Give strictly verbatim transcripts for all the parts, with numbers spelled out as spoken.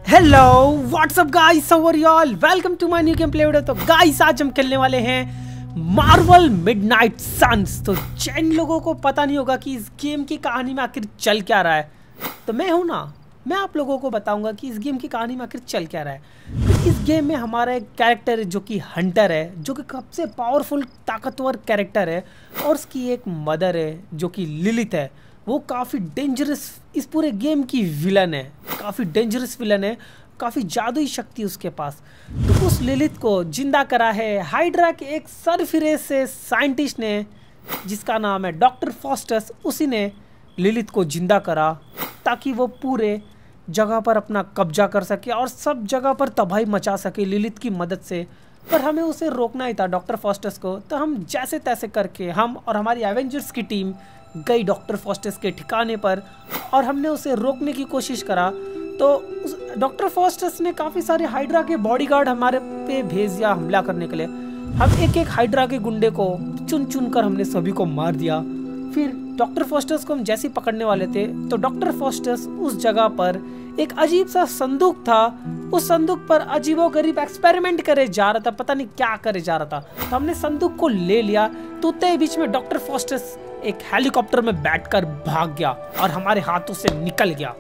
Hello WhatsApp guys, how are you all, welcome to my new game play video. तो guys आज हम खेलने वाले हैं मार्वल मिडनाइट सन्स। तो जिन लोगों को पता नहीं होगा कि इस गेम की कहानी में आखिर चल क्या रहा है, तो मैं हूं ना, मैं आप लोगों को बताऊंगा कि इस गेम की कहानी में आखिर चल क्या रहा है। तो इस गेम में हमारा एक कैरेक्टर है जो कि हंटर है, जो कि सबसे पावरफुल ताकतवर कैरेक्टर है, और उसकी एक मदर है जो कि लिलिथ है। वो काफ़ी डेंजरस, इस पूरे गेम की विलन है, काफ़ी डेंजरस विलन है, काफ़ी जादुई शक्ति उसके पास। तो उस लिलिथ को जिंदा करा है हाइड्रा के एक सरफिरे से साइंटिस्ट ने, जिसका नाम है डॉक्टर फॉस्टस। उसी ने लिलिथ को जिंदा करा ताकि वो पूरे जगह पर अपना कब्जा कर सके और सब जगह पर तबाही मचा सके लिलिथ की मदद से। पर हमें उसे रोकना ही था, डॉक्टर फॉस्टस को। तो हम जैसे तैसे करके, हम और हमारी एवेंजर्स की टीम गई डॉक्टर फॉस्टस के ठिकाने पर और हमने उसे रोकने की कोशिश करा। तो डॉक्टर फॉस्टस ने काफ़ी सारे हाइड्रा के बॉडीगार्ड हमारे पे भेज दिया हमला करने के लिए। हम एक एक हाइड्रा के गुंडे को चुन चुन कर हमने सभी को मार दिया। फिर डॉक्टर फॉस्टस को हम जैसे ही पकड़ने वाले थे तो डॉक्टर फॉस्टस उस जगह पर एक अजीब सा संदूक था, उस संदूक पर अजीबोगरीब एक्सपेरिमेंट करे जा रहा था, पता नहीं क्या करे जा रहा था। तो हमने संदूक को ले लिया। तो उतने बीच में डॉक्टर फॉस्टस एक हेलीकॉप्टर में बैठकर भाग गया और हमारे हाथों से निकल गया।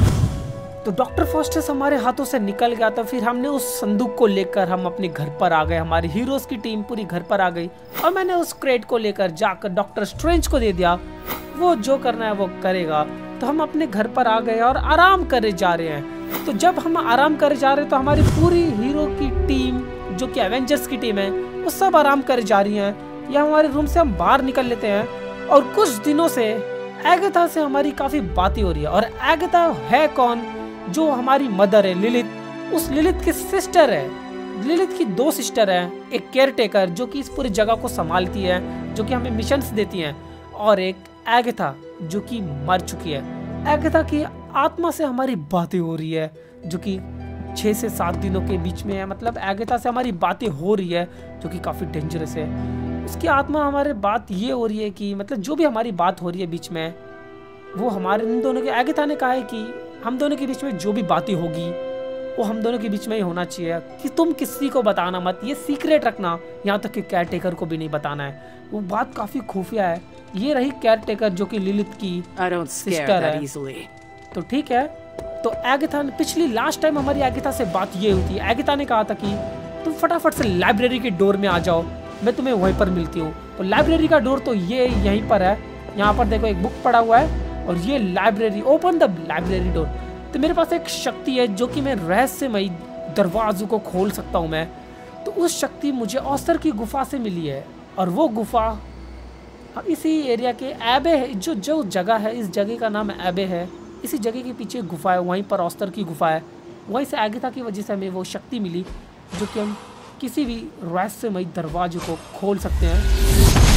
तो डॉक्टर फॉस्टस हमारे हाथों से निकल गया। तो फिर हमने उस संदूक को लेकर हम अपने घर पर आ गए, हमारी हीरोज की टीम पूरी घर पर आ गई और मैंने उस क्रेट को लेकर जाकर डॉक्टर स्ट्रेंज को दे दिया। वो जो करना है वो करेगा। तो हम अपने घर पर आ गए और आराम करे जा रहे हैं। तो जब हम आराम करे जा रहे हैं तो हमारी पूरी हीरो की टीम, जो कि एवेंजर्स की टीम है, वो सब आराम करे जा रही है। या हमारे रूम से हम बाहर निकल लेते हैं और कुछ दिनों से एगाथा से हमारी काफी बातें हो रही है। और एगाथा है कौन? जो हमारी मदर है लिलिथ, उस लिलिथ की सिस्टर है। लिलिथ की दो सिस्टर है, एक केयर टेकर जो कि इस पूरी जगह को संभालती है, जो कि हमें मिशंस देती हैं, और एक एगाथा जो कि मर चुकी है। एगाथा की आत्मा से हमारी बातें हो रही है, जो कि छः से सात दिनों के बीच में है। मतलब एगाथा से हमारी बातें हो रही है, जो कि काफ़ी डेंजरस है। उसकी आत्मा हमारे बात ये हो रही है कि मतलब जो भी हमारी बात हो रही है बीच में, वो हमारे इन दोनों के, एगाथा ने कहा है कि हम दोनों के बीच में जो भी बातें होगी वो हम दोनों के बीच में ही होना चाहिए, कि तुम किसी को बताना मत, ये सीक्रेट रखना, यहाँ तक कि केयर टेकर को भी नहीं बताना है। वो बात काफ़ी खुफिया है। ये रही केयर टेकर जो कि लिलिथ की सिस्टर है। तो ठीक है। तो एगाथा ने, पिछली लास्ट टाइम हमारी एगाथा से बात ये हुई थी, एगाथा ने कहा था कि तुम फटाफट से लाइब्रेरी के डोर में आ जाओ, मैं तुम्हें वहीं पर मिलती हूँ। तो लाइब्रेरी का डोर तो ये यहीं पर है। यहाँ पर देखो एक बुक पड़ा हुआ है और ये library, open the library door. तो मेरे पास एक शक्ति है जो कि मैं रहस्यमयी दरवाजों को खोल सकता हूँ मैं। तो उस शक्ति मुझे औस्तर की गुफा से मिली है, और वो गुफा इसी एरिया के एबे है, जो जो जगह है, इस जगह का नाम एबे है। इसी जगह के पीछे गुफा है, वहीं पर औस्तर की गुफा है। वहीं से एगाथा की वजह से हमें वो शक्ति मिली, जो कि हम किसी भी रहस्यमयी दरवाजे को खोल सकते हैं।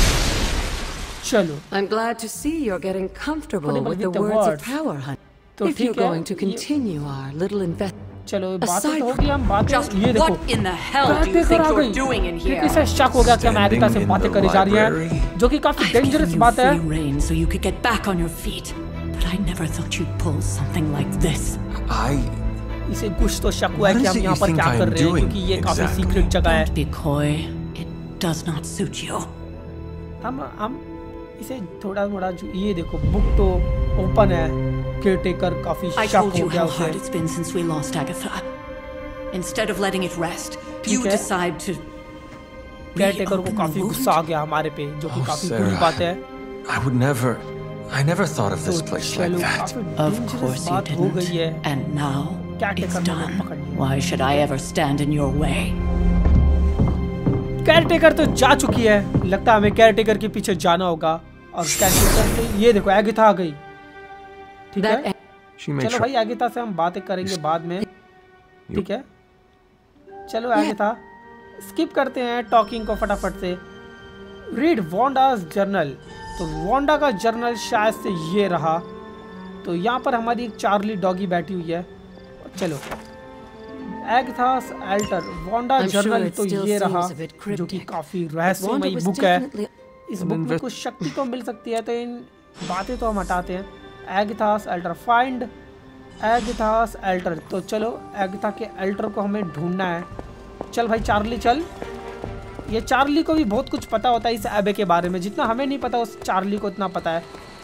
चलो। I'm glad to see you're getting comfortable with the words of power, honey. If you're going to continue our little invest. चलो बात तो हो गई, हम बात ये देखो। What in the hell do you think you're doing in here? किसे शक हो गया कि हम एगाथा से बातें करी जा रही हैं, जो कि काफी डेंजरस बात है। So you could get back on your feet, but I never thought you'd pull something like this. I इसे कुछ तो शक हुआ है कि हम यहाँ पर क्या कर रहे हैं, क्योंकि ये काफी सीक्रेट जगह है। Don't be coy. It does not suit you. हम हम इसे थोड़ा थोड़ा, जो ये देखो बुक तो ओपन है, केयरटेकर काफी I शक told हो you गया how उसे। hard it's been since we lost Agatha. Instead of letting it rest, you है। decide to केयरटेकर को काफी गुस्सा आ गया हमारे पे, जो कि काफी बुरी बात है। I would never I never thought of this तो place like चलो, that. काफी Of dangerous course you बात हो गई didn't. है। And now केयरटेकर it's ने हमें done. पकड़ लिया। Why should I ever stand in your way? Caretaker तो जा चुकी है, लगता है हमें केयरटेकर के पीछे जाना होगा। और केयरटेकर से ये देखो एगाथा आ गई। ठीक है, She made चलो sure. भाई एगाथा से हम बातें करेंगे बाद में। ठीक है, चलो एगाथा स्किप करते हैं टॉकिंग को फटाफट से। Read Wanda's journal. तो वांडा का जर्नल शायद से ये रहा। तो यहाँ पर हमारी एक चार्ली डॉगी बैठी हुई है। चलो एगाथा's अल्टर, वांडा जर्नल तो ये रहा, जो कि काफी रहस्यमयी बुक है। इस बुक में कुछ शक्ति तो मिल सकती है, तो इन बातें तो हम हटाते हैं। Agatha's altar, find Agatha's altar. तो चलो एगिथा के एल्टर को हमें ढूंढना है। चल भाई चार्ली चल। ये चार्ली को भी बहुत कुछ पता होता है इस एबे के बारे में, जितना हमें नहीं पता उस चार्ली को इतना पता है।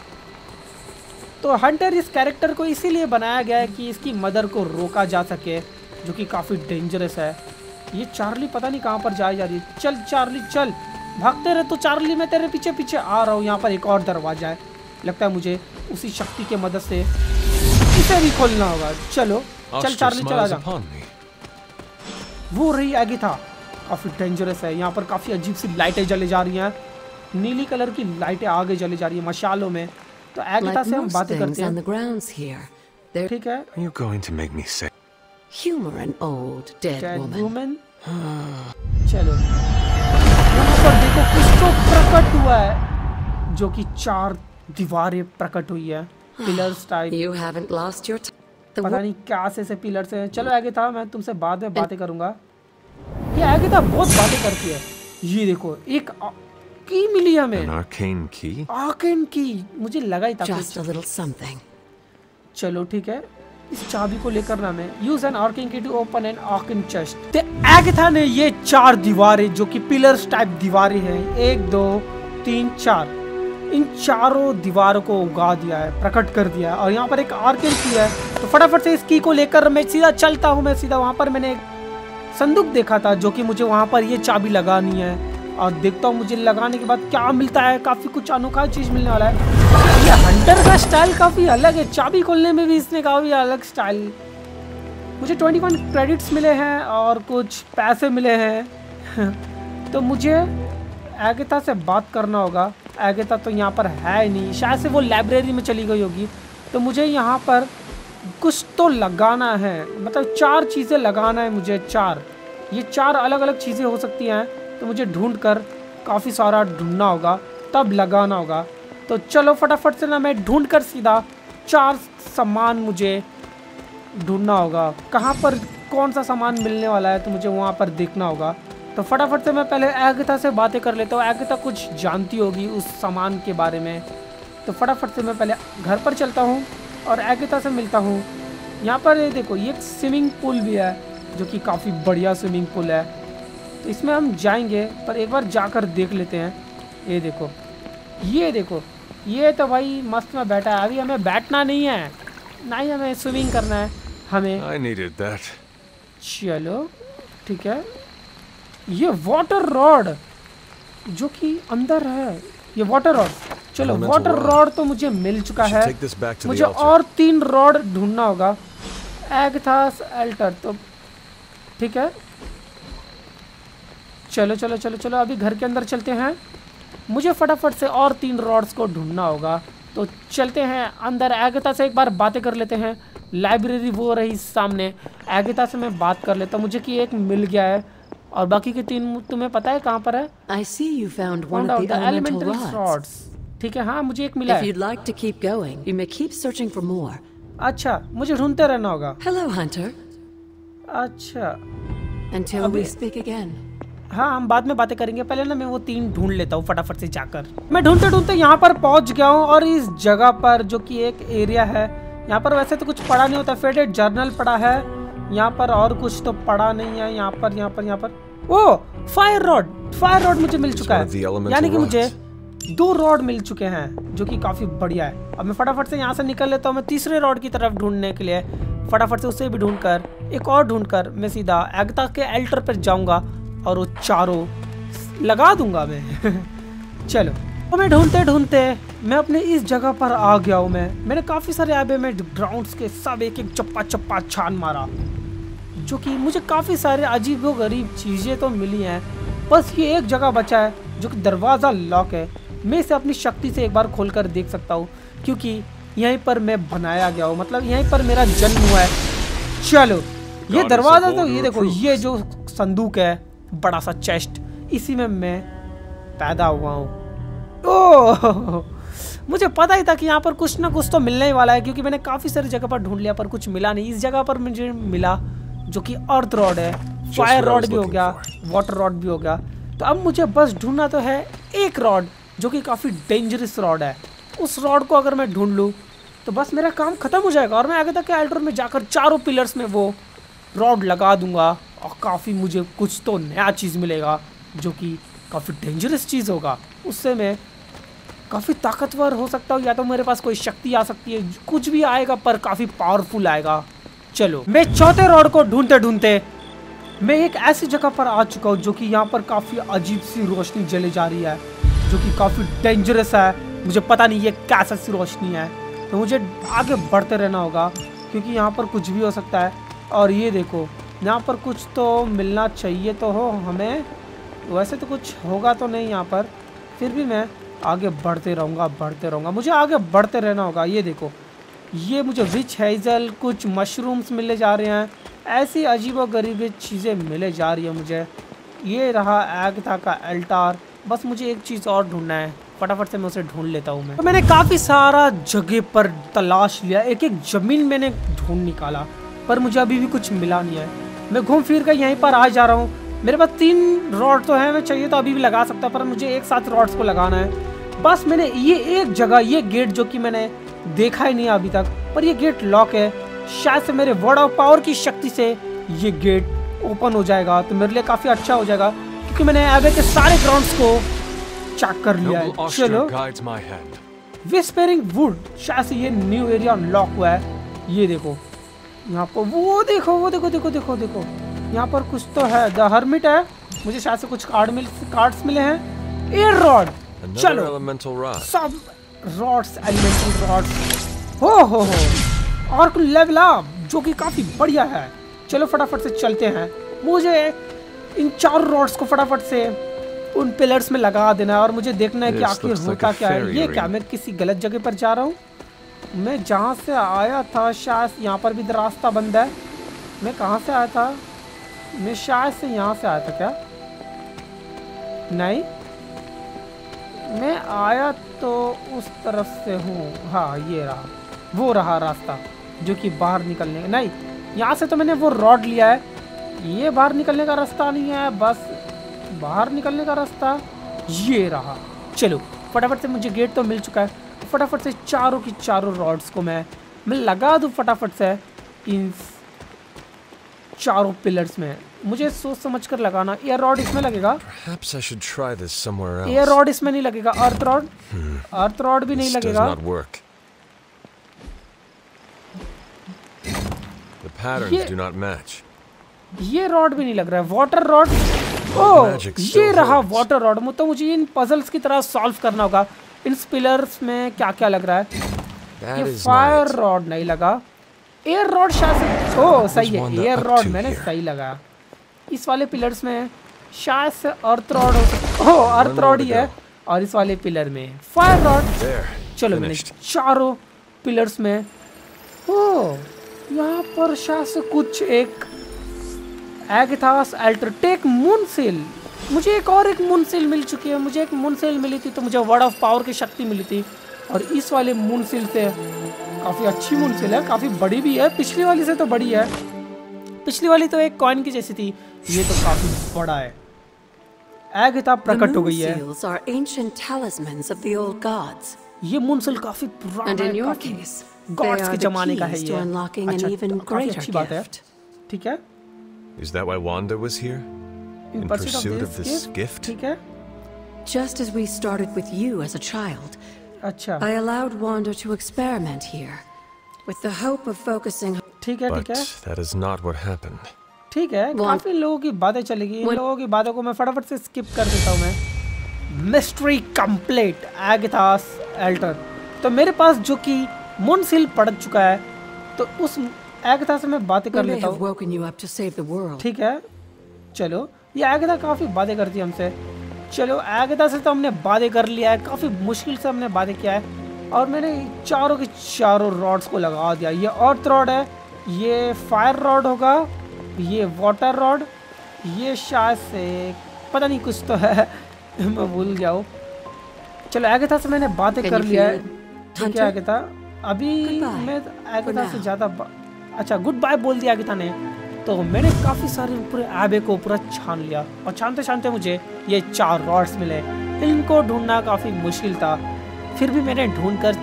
तो हंटर इस कैरेक्टर को इसीलिए बनाया गया है कि इसकी मदर को रोका जा सके, जो कि काफ़ी डेंजरस है। ये चार्ली पता नहीं कहाँ पर जाए जा रही है। चल चार्ली चल, भागते रहे। तो चार्ली मैं तेरे पीछे पीछे आ रहा हूँ। यहाँ पर एक और दरवाजा है, लगता है मुझे उसी शक्ति के मदद से इसे भी खोलना होगा। चलो चल चार्ली चला जा। वो रही एगिथा, काफ़ी डेंजरस है। यहाँ पर काफ़ी अजीब सी लाइटें जले जा रही हैं, नीली कलर की लाइटें आगे जली जा रही है मशालों में। तो एगिथा से हम बातें करते हैं, ठीक है। Humor an old dead, dead woman. woman? चलो यहाँ पर देखो कुछ तो प्रकट हुआ है, जो कि चार दीवारें प्रकट हुई है, pillars type. You haven't lost your पता नहीं क्या से से पिलर्स हैं। चलो एगिथा मैं तुमसे बाद में बातें करूंगा। ये एगिथा बहुत बातें करती है। ये देखो एक की मिली हमें, आर्केन की। आर्केन की मुझे लगा ही था Just a little something. चलो ठीक है, इस चाबी को लेकर ना मैं use an arcane key to open an arcane chest. तो एगिथा ने ये चार दीवारें जो कि पिलर्स टाइप दीवारें हैं, एक दो तीन चार, इन चारों दीवारों को उगा दिया है, प्रकट कर दिया है। और यहाँ पर एक आर्केन की है। तो फटाफट से इस की को लेकर मैं सीधा चलता हूँ। मैं सीधा वहाँ पर मैंने एक संदूक देखा था, जो कि मुझे वहाँ पर ये चाबी लगानी है। और देखता हूँ मुझे लगाने के बाद क्या मिलता है। काफ़ी कुछ अनोखा चीज़ मिलने वाला है। ये हंटर का स्टाइल काफ़ी अलग है, चाबी खोलने में भी इसने काफ़ी अलग स्टाइल। मुझे इक्कीस क्रेडिट्स मिले हैं और कुछ पैसे मिले हैं। तो मुझे एगिथा से बात करना होगा। एगिथा तो यहाँ पर है ही नहीं, शायद से वो लाइब्रेरी में चली गई होगी। तो मुझे यहाँ पर कुछ तो लगाना है, मतलब चार चीज़ें लगाना है मुझे। चार ये चार अलग अलग चीज़ें हो सकती हैं। तो मुझे ढूंढ कर काफ़ी सारा ढूंढना होगा, तब लगाना होगा। तो चलो फटाफट से ना मैं ढूंढ कर सीधा चार सामान मुझे ढूंढना होगा। कहाँ पर कौन सा सामान मिलने वाला है तो मुझे वहाँ पर देखना होगा। तो फटाफट से मैं पहले एगिथा से बातें कर लेता हूँ। एगिथा कुछ जानती होगी उस सामान के बारे में। तो फटाफट से मैं पहले घर पर चलता हूँ और एगिथा से मिलता हूँ। यहाँ पर ये देखो, ये एक स्विमिंग पूल भी है, जो कि काफ़ी बढ़िया स्विमिंग पूल है। तो इसमें हम जाएंगे, पर एक बार जाकर देख लेते हैं। ये देखो, ये देखो, ये तो भाई मस्त में बैठा है। अभी हमें बैठना नहीं है, ना ही हमें स्विमिंग करना है हमें। I needed that. चलो ठीक है। ये वाटर रॉड जो कि अंदर है, ये वाटर रॉड। चलो वाटर रॉड तो मुझे मिल चुका है। मुझे और तीन रॉड ढूंढना होगा। एगिथास एल्टर, तो ठीक है। चलो चलो चलो चलो अभी घर के अंदर चलते हैं। मुझे फटाफट से और तीन रॉड्स को ढूंढना होगा। तो चलते हैं अंदर। एगिथा से एक बार बातें कर लेते हैं। लाइब्रेरी वो रही सामने, एगिथा से मैं बात कर लेता हूँ। मुझे कि एक मिल गया है और बाकी के तीन तुम्हें पता है कहाँ पर है? I see you found one of the elemental rods. ठीक है, हाँ मुझे एक मिला है। If you'd like to keep going, you may keep searching for more. अच्छा, मुझे ढूंढते रहना होगा। Hello, Hunter. अच्छा। Until we speak again. हाँ हम बाद में बातें करेंगे, पहले ना मैं वो तीन ढूंढ लेता हूँ फटाफट से जाकर। मैं ढूंढते ढूंढते यहाँ पर पहुँच गया हूँ और इस जगह पर जो कि एक एरिया है, यहाँ पर वैसे तो कुछ पढ़ा नहीं होता। फेडेड जर्नल पढ़ा है यहाँ पर, और कुछ तो पढ़ा नहीं है यहाँ पर। यहाँ पर यहाँ पर oh fire rod, fire rod मुझे मिल चुका है, यानी कि मुझे दो रॉड मिल चुके हैं, जो कि काफी बढ़िया है। अब मैं फटाफट से यहाँ से निकल लेता हूँ। मैं तीसरे रॉड की तरफ ढूंढने के लिए फटाफट से उसे भी ढूंढकर, एक और ढूंढकर मैं सीधा एगिथा के एल्टर पर जाऊंगा और वो चारों लगा दूंगा मैं। चलो तो मैं ढूंढते ढूंढते मैं अपने इस जगह पर आ गया हूँ। मैं मैंने काफ़ी सारे आबे में ग्राउंड्स के सब एक एक चप्पा चप्पा छान मारा, जो कि मुझे काफ़ी सारे अजीब व गरीब चीज़ें तो मिली हैं। बस ये एक जगह बचा है जो कि दरवाज़ा लॉक है। मैं इसे अपनी शक्ति से एक बार खोल कर देख सकता हूँ, क्योंकि यहीं पर मैं बनाया गया हूँ, मतलब यहीं पर मेरा जन्म हुआ है। चलो ये दरवाज़ा, तो ये देखो, ये जो संदूक है, बड़ा सा चेस्ट, इसी में मैं पैदा हुआ हूँ। ओह, मुझे पता ही था कि यहाँ पर कुछ ना कुछ तो मिलने ही वाला है, क्योंकि मैंने काफ़ी सारी जगह पर ढूंढ लिया पर कुछ मिला नहीं। इस जगह पर मुझे मिला जो कि अर्थ रॉड है, फायर रॉड भी हो गया, वाटर रॉड भी हो गया। तो अब मुझे बस ढूंढना तो है एक रॉड जो कि काफ़ी डेंजरस रॉड है। उस रॉड को अगर मैं ढूंढ लूँ तो बस मेरा काम खत्म हो जाएगा और मैं आगे तक के एल्टर में जाकर चारों पिलर्स में वो रॉड लगा दूंगा और काफ़ी मुझे कुछ तो नया चीज़ मिलेगा जो कि काफ़ी डेंजरस चीज़ होगा। उससे मैं काफ़ी ताकतवर हो सकता हूँ, या तो मेरे पास कोई शक्ति आ सकती है, कुछ भी आएगा पर काफ़ी पावरफुल आएगा। चलो मैं चौथे रॉड को ढूंढते ढूंढते मैं एक ऐसी जगह पर आ चुका हूँ जो कि यहाँ पर काफ़ी अजीब सी रोशनी जले जा रही है जो कि काफ़ी डेंजरस है। मुझे पता नहीं ये कैसा सी रोशनी है, तो मुझे आगे बढ़ते रहना होगा क्योंकि यहाँ पर कुछ भी हो सकता है। और ये देखो यहाँ पर कुछ तो मिलना चाहिए तो हो हमें, वैसे तो कुछ होगा तो नहीं यहाँ पर, फिर भी मैं आगे बढ़ते रहूँगा बढ़ते रहूँगा मुझे आगे बढ़ते रहना होगा। ये देखो ये मुझे विच हेज़ल कुछ मशरूम्स मिले जा रहे हैं, ऐसी अजीबो गरीब चीज़ें मिले जा रही है मुझे। ये रहा एगाथा का एल्टार, बस मुझे एक चीज़ और ढूंढना है, फटाफट से मैं उसे ढूंढ लेता हूँ। मैं तो मैंने काफ़ी सारा जगह पर तलाश लिया, एक एक ज़मीन मैंने ढूंढ निकाला पर मुझे अभी भी कुछ मिला नहीं है। मैं घूम फिर कर यहीं पर आ जा रहा हूँ। मेरे पास तीन रॉड तो हैं, मैं चाहिए तो अभी भी लगा सकता पर मुझे एक साथ रॉड्स को लगाना है। बस मैंने ये एक जगह, ये गेट जो कि मैंने देखा ही नहीं अभी तक, पर ये गेट लॉक है। शायद से मेरे वर्ड ऑफ पावर की शक्ति से ये गेट ओपन हो जाएगा तो मेरे लिए काफ़ी अच्छा हो जाएगा क्योंकि मैंने आगे के सारे ग्राउंड्स को चेक कर लिया है। चलो विस्पेरिंग वुड, शायद से ये न्यू एरिया अनलॉक हुआ है। ये देखो यहाँ पर वो देखो वो देखो देखो देखो देखो यहाँ पर कुछ तो है। द हर्मिट है, मुझे शायद से कुछ कार्ड मिल कार्ड्स मिले हैं। एयर रॉड, चलो सब रॉड्स, एलिमेंटल रॉड्स, हो हो हो और कुछ लेवल अप जो कि काफ़ी बढ़िया है। चलो फटाफट से चलते हैं। मुझे इन चार रॉड्स को फटाफट से उन पिलर्स में लगा देना है और मुझे देखना है कि आखिर होता क्या है। ये क्या मैं किसी गलत जगह पर जा रहा हूँ? मैं जहाँ से आया था शायद यहाँ पर भी रास्ता बंद है। मैं कहाँ से आया था? मैं शायद से यहाँ से आया था क्या? नहीं, मैं आया तो उस तरफ से हूँ। हाँ ये रहा, वो रहा रास्ता जो कि बाहर निकलने का। नहीं, यहाँ से तो मैंने वो रॉड लिया है, ये बाहर निकलने का रास्ता नहीं है, बस बाहर निकलने का रास्ता ये रहा। चलो फटाफट से, मुझे गेट तो मिल चुका है, फटाफट से चारों की चारों रॉड्स को मैं मैं लगा दूँ फटाफट से इन चारों पिलर्स में। मुझे सोच समझ कर लगाना। एयर रॉड इसमें लगेगा, एयर रॉड इसमें नहीं लगेगा। अर्थ रॉड, अर्थ रॉड भी नहीं लगेगा। ये, ये रॉड भी नहीं लग रहा है। वाटर रॉड, ओह ये रहा वाटर रॉड। तो मुझे इन पजल्स की तरह सॉल्व करना होगा। इन पिलर्स में क्या क्या लग रहा है? ये फायर रॉड नहीं लगा। एयर रॉड शायद, ओह सही है, एयर रॉड मैंने सही लगा। इस वाले पिलर्स में शायद से अर्थ रॉड हो सकता, ओह अर्थ रॉड ही है। और इस वाले पिलर में फायर रॉड। चलो मैंने चारों पिलर्स में, ओह यहाँ पर शायद से कुछ एक Agatha's altar take moon cell. मुझे एक और एक मून सेल मिल चुकी है। मुझे एक मून सेल मिली थी तो मुझे वर्ड ऑफ पावर की शक्ति मिली थी और इस वाले मून सेल से काफ़ी अच्छी मून सेल है, काफ़ी बड़ी भी है, पिछली वाली से तो बड़ी है। पिछली वाली तो एक कॉइन की जैसी थी, ये तो काफ़ी बड़ा है। एगाथा प्रकट हो गई है। ये मून सेल काफ़ी पुराना है, काफ़ी गॉड्स के जमाने का है ये। अच्छा, काफ़ी अच्छी बात है। ठीक है, Is that why Wanda was here? In, in pursuit, pursuit of of this, this gift? gift? ठीक है। Just as we started with you as a child, अच्छा, I allowed Wanda to experiment here, with the hope of focusing. ठीक है ठीक But है that is not what happened. ठीक है। काफी लोगों की बातें चलेगी, इन लोगों की बातों को मैं फटाफट से स्किप कर देता हूँ। मैं मिस्ट्री कंप्लीट एगाथास एल्टर। तो मेरे पास जो कि मून सील पड़ चुका है, तो उस एगाथा से मैं बातें कर लेता हूँ। ठीक है, चलो ये एगाथा काफ़ी बातें करती है हमसे। चलो एगाथा से तो हमने बातें कर लिया है, काफ़ी मुश्किल से हमने बातें किया है और मैंने चारों के चारों रॉड्स को लगा दिया। ये अर्थ रॉड है, ये फायर रॉड होगा, ये वाटर रॉड, ये शायद से पता नहीं कुछ तो है मैं भूल गया हूँ। चलो एगाथा से मैंने बातें कर लिया है। ठीक है एगाथा, अभी मैं एगाथा से ज़्यादा, अच्छा गुड बाय बोल दिया एगाथा ने। तो मैंने काफ़ी सारे पूरे एबे को पूरा छान लिया और छानते छानते मुझे ये चार रॉड्स मिले। इनको ढूंढना काफ़ी मुश्किल था, फिर भी मैंने ढूंढकर इन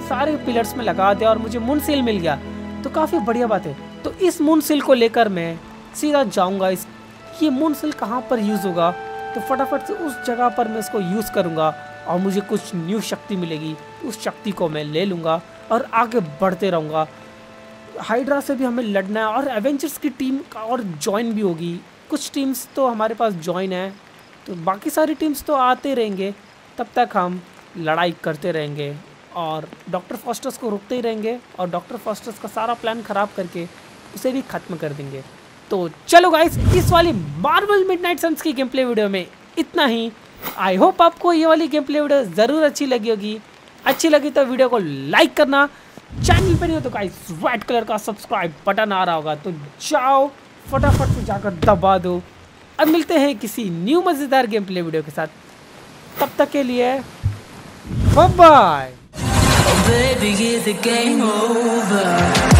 सारे पिलर्स में लगा दिया और मुझे मून सील मिल गया, तो काफ़ी बढ़िया बात है। तो इस मून सील को लेकर मैं सीधा जाऊंगा। इस ये मून सील कहाँ पर यूज़ होगा, तो फटाफट से उस जगह पर मैं इसको यूज़ करूँगा और मुझे कुछ न्यू शक्ति मिलेगी। उस शक्ति को मैं ले लूँगा और आगे बढ़ते रहूँगा। हाइड्रा से भी हमें लड़ना है और एवेंजर्स की टीम का और ज्वाइन भी होगी। कुछ टीम्स तो हमारे पास ज्वाइन है, तो बाकी सारी टीम्स तो आते रहेंगे। तब तक हम लड़ाई करते रहेंगे और डॉक्टर फॉस्टर्स को रोकते ही रहेंगे और डॉक्टर फॉस्टर्स का सारा प्लान ख़राब करके उसे भी ख़त्म कर देंगे। तो चलो गाइस, इस वाली मार्वल मिडनाइट सन्स की गेम प्ले वीडियो में इतना ही। आई होप आपको ये वाली गेम प्ले वीडियो ज़रूर अच्छी लगी होगी। अच्छी लगी तो वीडियो को लाइक करना, चैनल पर नहीं हो तो गाइस रेड कलर का सब्सक्राइब बटन आ रहा होगा, तो जाओ फटाफट से जाकर दबा दो। अब मिलते हैं किसी न्यू मज़ेदार गेम प्ले वीडियो के साथ, तब तक के लिए बाय बाय।